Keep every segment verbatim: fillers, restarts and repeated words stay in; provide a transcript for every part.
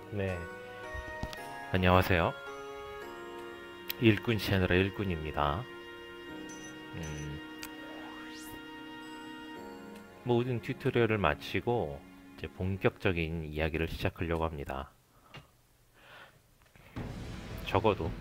네, 안녕하세요. 일꾼 채널의 일꾼입니다. 음, 모든 튜토리얼을 마치고 이제 본격적인 이야기를 시작하려고 합니다. 적어도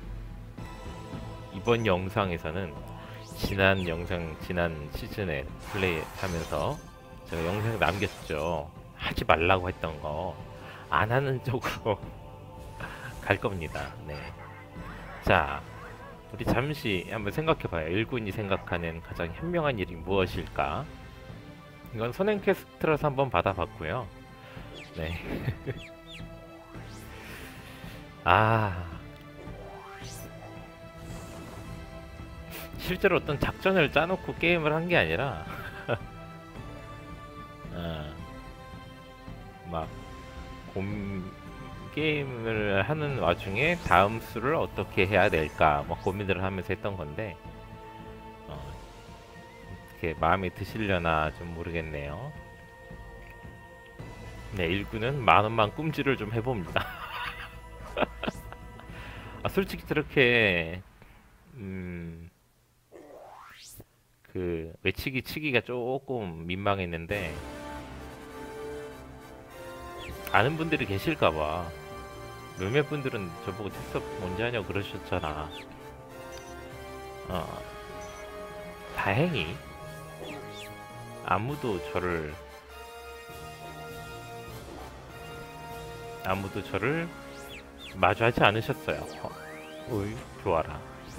이번 영상에서는 지난 영상, 지난 시즌에 플레이하면서 제가 영상 남겼죠. 하지 말라고 했던 거 안 하는 쪽으로 갈 겁니다. 네. 자, 우리 잠시 한번 생각해봐요. 일꾼이 생각하는 가장 현명한 일이 무엇일까? 이건 선행 퀘스트라서 한번 받아봤고요. 네. 아, 실제로 어떤 작전을 짜놓고 게임을 한 게 아니라, 아, 막, 곰, 게임을 하는 와중에 다음 수를 어떻게 해야 될까, 뭐 고민들을 하면서 했던 건데, 어, 이렇게 마음에 드시려나 좀 모르겠네요. 네, 일꾼은 만 원만 꿈질을 좀 해봅니다. 아, 솔직히 저렇게, 음, 그, 외치기 치기가 조금 민망했는데, 아는 분들이 계실까봐, 몇몇 분들은 저보고 특석 뭔지 아냐고 그러셨잖아. 어, 다행히, 아무도 저를, 아무도 저를 마주하지 않으셨어요. 어, 어이, 좋아라.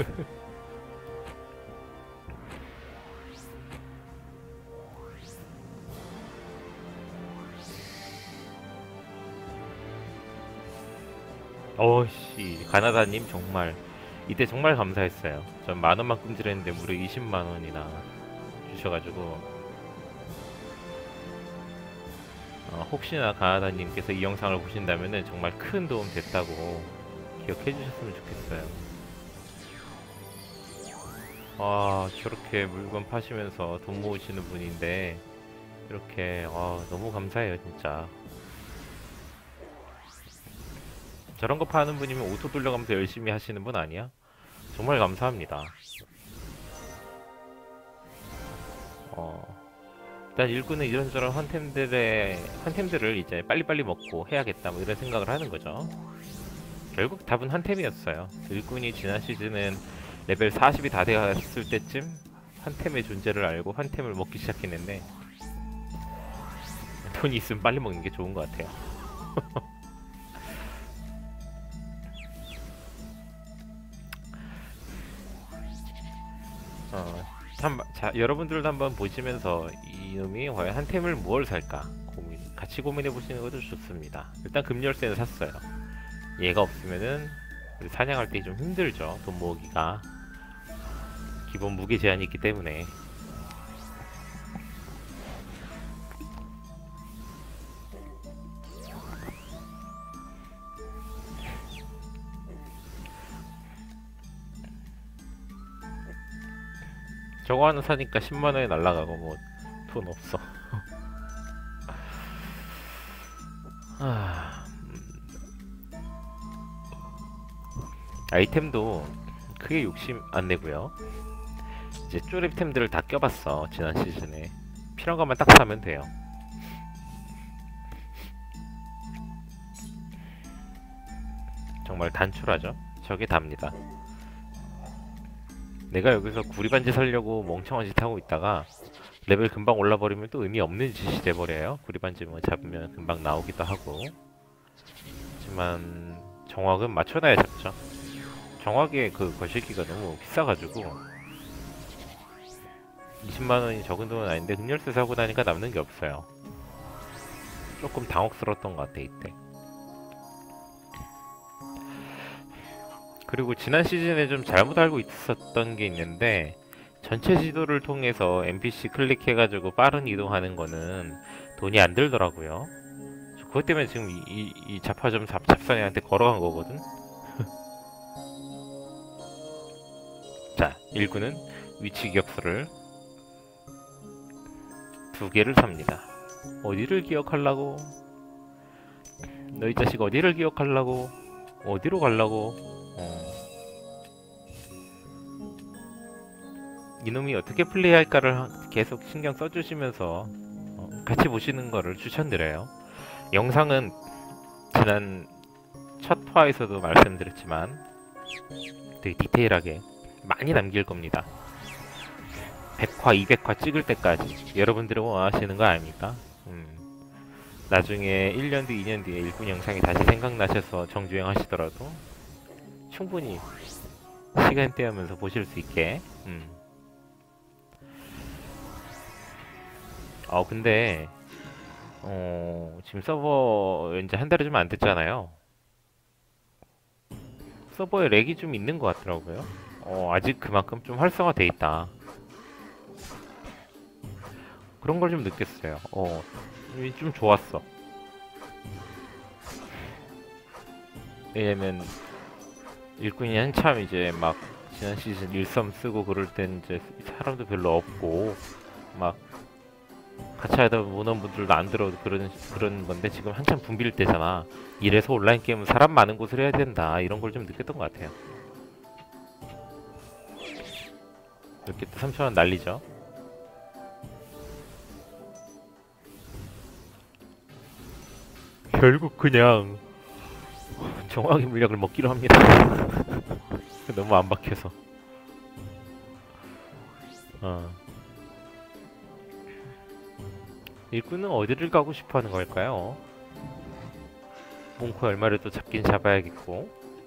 어씨, 가나다님 정말 이때 정말 감사했어요. 전 만 원만 꿈질했는데 무려 이십만 원이나 주셔가지고 어, 혹시나 가나다님께서 이 영상을 보신다면은 정말 큰 도움 됐다고 기억해 주셨으면 좋겠어요. 아, 저렇게 물건 파시면서 돈 모으시는 분인데 이렇게 아, 너무 감사해요 진짜. 저런 거 파는 분이면 오토 돌려가면서 열심히 하시는 분 아니야? 정말 감사합니다. 어, 일단 일꾼은 이런저런 한템들의 한템들을 이제 빨리빨리 먹고 해야겠다 뭐 이런 생각을 하는 거죠. 결국 답은 한템이었어요. 일꾼이 지난 시즌은 레벨 사십이 다 되었을 때쯤 한템의 존재를 알고 한템을 먹기 시작했는데 돈이 있으면 빨리 먹는 게 좋은 것 같아요. 어, 참, 자, 여러분들도 한번 보시면서 이놈이 과연 한템을 무엇을 살까 고민, 같이 고민해 보시는 것도 좋습니다. 일단 금열쇠는 샀어요. 얘가 없으면은 사냥할 때 좀 힘들죠. 돈 모으기가 기본 무게 제한이 있기 때문에. 저거 하나 사니까 십만 원이 날라가고 뭐 돈 없어. 아, 음, 아이템도 크게 욕심 안 내고요. 이제 쪼렙템들을 다 껴봤어 지난 시즌에. 필요한 것만 딱 사면 돼요. 정말 단촐하죠. 저게 답니다. 내가 여기서 구리반지 살려고 멍청한 짓 하고 있다가 레벨 금방 올라버리면 또 의미 없는 짓이 돼버려요. 구리반지 뭐 잡으면 금방 나오기도 하고. 하지만 정확은 맞춰놔야 잡죠. 정확의 그 거시기가 너무 비싸가지고 이십만 원이 적은 돈은 아닌데 흑열쇠 사고 나니까 남는 게 없어요. 조금 당혹스러웠던 것 같아 이때. 그리고 지난 시즌에 좀 잘못 알고 있었던 게 있는데 전체 지도를 통해서 엔피씨 클릭해가지고 빠른 이동하는 거는 돈이 안 들더라고요. 저 그것 때문에 지금 이, 이, 이 잡화점 잡, 잡사님한테 걸어간 거거든. 자, 일꾼은 위치 기억서를 두 개를 삽니다. 어디를 기억하려고? 너 이 자식 어디를 기억하려고? 어디로 가려고? 어. 이놈이 어떻게 플레이할까를 하- 계속 신경 써주시면서 어, 같이 보시는 거를 추천드려요. 영상은 지난 첫 화에서도 말씀드렸지만 되게 디테일하게 많이 남길 겁니다. 백 화, 이백 화 찍을 때까지 여러분들은 원하시는 거 아닙니까? 음. 나중에 일 년 뒤, 이 년 뒤에 일꾼 영상이 다시 생각나셔서 정주행 하시더라도 충분히 시간 떼우면서 보실 수 있게. 음. 어 근데 어 지금 서버 이제 한 달이 좀 안 됐잖아요. 서버에 렉이 좀 있는 것 같더라고요. 어 아직 그만큼 좀 활성화돼 있다. 그런 걸 좀 느꼈어요. 어, 좀 좋았어. 왜냐면 일꾼이 한참 이제 막 지난 시즌 일섬 쓰고 그럴 땐 이제 사람도 별로 없고 막 같이 하다 보는 분들도 안 들어도 그런 그런 건데 지금 한참 붐빌 때잖아. 이래서 온라인 게임은 사람 많은 곳을 해야 된다. 이런 걸 좀 느꼈던 것 같아요. 이렇게 또 삼천 원 날리죠. 결국 그냥 정확히 물약을 먹기로 합니다. 너무 안 박혀서. 어. 일꾼은 어디를 가고 싶어 하는 걸까요? 몽코 얼마를 또 잡긴 잡아야겠고.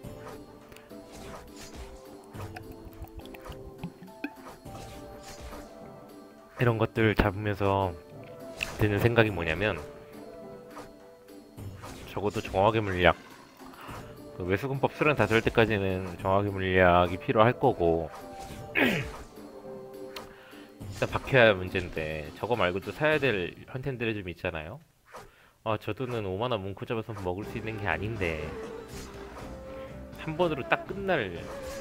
이런 것들 잡으면서 드는 생각이 뭐냐면 적어도 정확의 물약 그 외수군법 서른다섯 때까지는 정확의 물약이 필요할 거고 일단 박혀야 문제인데 저거 말고도 사야 될 컨텐츠들이 좀 있잖아요. 아 저 돈은 오만 원 뭉코 잡아서 먹을 수 있는 게 아닌데 한 번으로 딱 끝날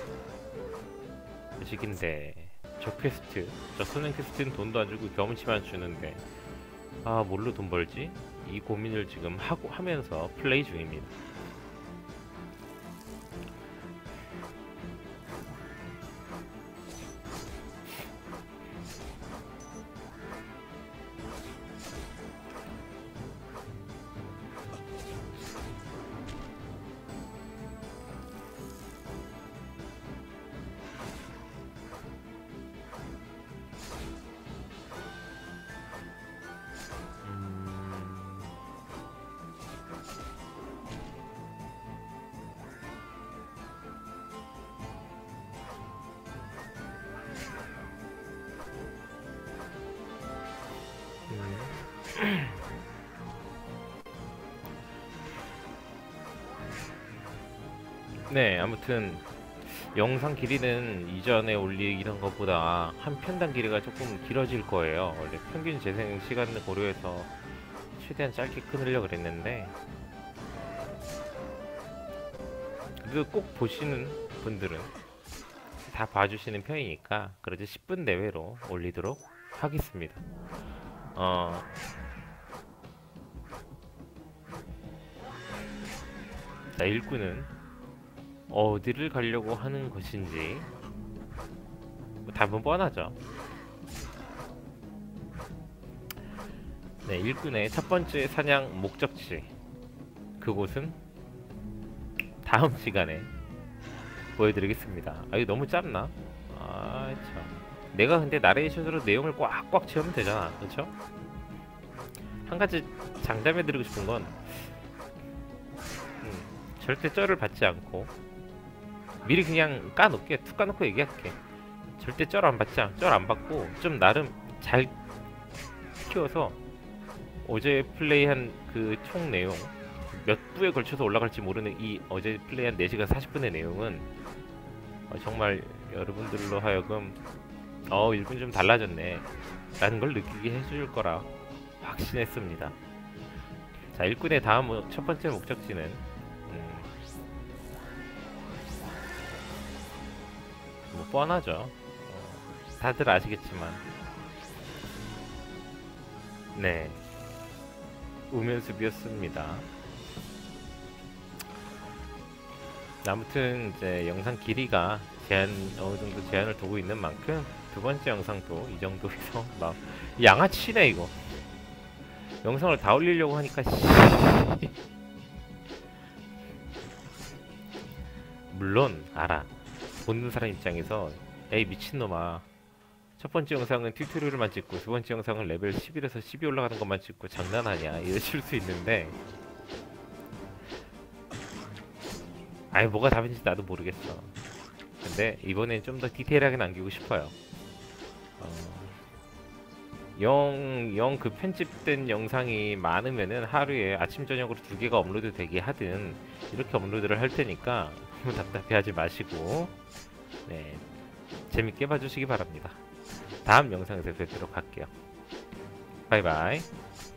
식인데 저 퀘스트 저 소년 퀘스트는 돈도 안 주고 경험치만 주는데 아 뭘로 돈 벌지? 이 고민을 지금 하고 하면서 플레이 중입니다. 네, 아무튼 영상 길이는 이전에 올리던 것보다 한 편당 길이가 조금 길어질 거예요. 원래 평균 재생 시간을 고려해서 최대한 짧게 끊으려고 그랬는데 그래도 꼭 보시는 분들은 다 봐주시는 편이니까 그래도 십 분 내외로 올리도록 하겠습니다. 어... 자, 일꾼은 어디를 가려고 하는 것인지 뭐 답은 뻔하죠. 네, 일꾼의 첫 번째 사냥 목적지 그곳은 다음 시간에 보여드리겠습니다. 아 이거 너무 짧나? 아 참. 내가 근데 나레이션으로 내용을 꽉꽉 채우면 되잖아, 그렇죠? 한 가지 장담해드리고 싶은 건 음, 절대 쩔을 받지 않고 미리 그냥 까놓게 툭 까놓고 얘기할게. 절대 쩔 안 받지 않, 쩔안 받고 좀 나름 잘 키워서 어제 플레이한 그 총 내용 몇 부에 걸쳐서 올라갈지 모르는 이 어제 플레이한 네 시간 사십 분의 내용은 어, 정말 여러분들로 하여금 어 일꾼 좀 달라졌네 라는 걸 느끼게 해줄 거라 확신했습니다. 자, 일꾼의 다음 첫 번째 목적지는 음, 뭐 뻔하죠. 어, 다들 아시겠지만 네, 우면수비였습니다. 아무튼 이제 영상 길이가 제한 어느 정도 제한을 두고 있는 만큼 두 번째 영상도 이 정도에서 막 양아치네 이거. 영상을 다 올리려고 하니까 씨. 물론 알아. 보는 사람 입장에서 에이 미친놈아, 첫 번째 영상은 튜토리얼만 찍고 두 번째 영상은 레벨 십일에서 십이 올라가는 것만 찍고 장난하냐 이러실 수 있는데, 아니 뭐가 답인지 나도 모르겠어. 근데 이번엔 좀 더 디테일하게 남기고 싶어요. 어, 영, 영 그 편집된 영상이 많으면은 하루에 아침 저녁으로 두 개가 업로드 되게 하든 이렇게 업로드를 할 테니까 너무 답답해하지 마시고, 네, 재밌게 봐주시기 바랍니다. 다음 영상에서 뵙도록 할게요. 바이바이.